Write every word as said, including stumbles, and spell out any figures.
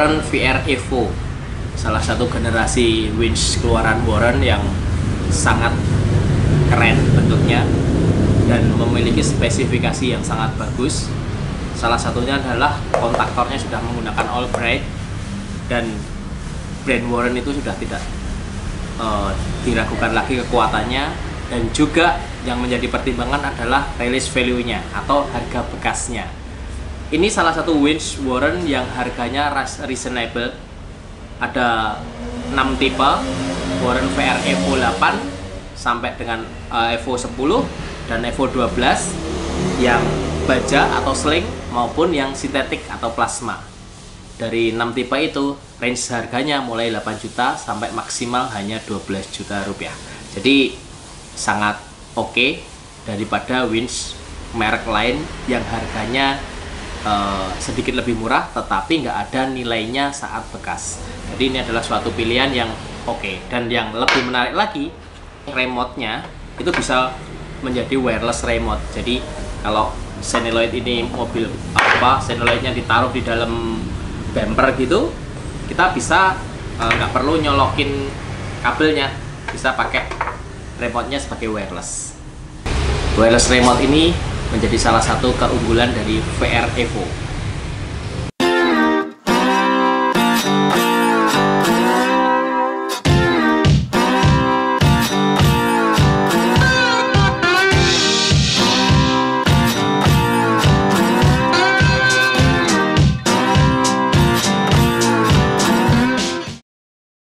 Warren V R Evo, salah satu generasi winch keluaran Warren yang sangat keren bentuknya dan memiliki spesifikasi yang sangat bagus. Salah satunya adalah kontaktornya sudah menggunakan Albright dan brand Warren itu sudah tidak uh, diragukan lagi kekuatannya, dan juga yang menjadi pertimbangan adalah release value-nya atau harga bekasnya. Ini salah satu winch Warren yang harganya reasonable. Ada enam tipe, Warren V R Evo delapan sampai dengan uh, Evo sepuluh dan Evo dua belas, yang baja atau sling maupun yang sintetik atau plasma. Dari enam tipe itu, range harganya mulai delapan juta sampai maksimal hanya dua belas juta rupiah. Jadi sangat oke okay daripada winch merek lain yang harganya Uh, sedikit lebih murah tetapi nggak ada nilainya saat bekas. Jadi ini adalah suatu pilihan yang oke okay. Dan yang lebih menarik lagi, remote-nya itu bisa menjadi wireless remote. Jadi kalau Seniloid ini mobil apa, Seniloidnya ditaruh di dalam bumper gitu, kita bisa nggak uh, perlu nyolokin kabelnya, bisa pakai remote-nya sebagai wireless. Wireless remote ini menjadi salah satu keunggulan dari V R Evo.